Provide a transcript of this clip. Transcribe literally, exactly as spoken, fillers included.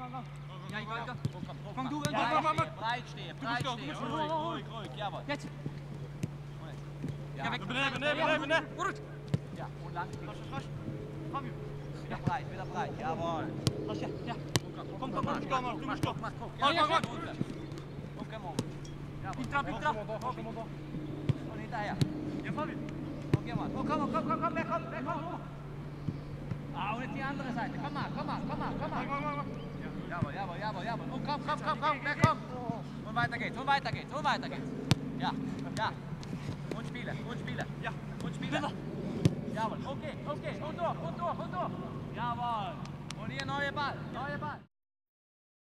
Ja, ich wollte. Komm du, Ja, komm, komm, komm. breit stehen, breit bist doch, du stehen. bist doch. Ruhig, ruhig, ruhig, jawohl. Jetzt. Ja, Ja, weg. weg. Nee, nee, nee, nee. Ja, und lang. Rasch, rasch. Komm, Junge. Wieder breit, wieder breit, jawohl. Rasch, ja, ja. Komm, komm, Mach, komm, komm, mach, du mach, bist doch. mach, guck. Mach, Ja, mach, mach. runter. Guck mal. Jawohl. Pintra, Pintra. Und hinterher. Ja, Fabi. Guck hier mal. Oh, komm, komm, komm, komm, wer kommt, wer kommt. Ah, und jetzt die andere Seite. Komm mal, komm mal, komm mal, komm mal. Mach, mach, mach. Jawohl, jawohl, jawohl, jawohl. Und komm, komm, komm, komm, wer kommt? Und weiter geht's, und weiter geht's, und weiter geht's. Ja, ja. Und spiele, und spiele. Ja. Und spiele. Jawohl, okay, okay. Und durch, und durch, und durch. Jawohl. Und hier neuer Ball, neuer Ball.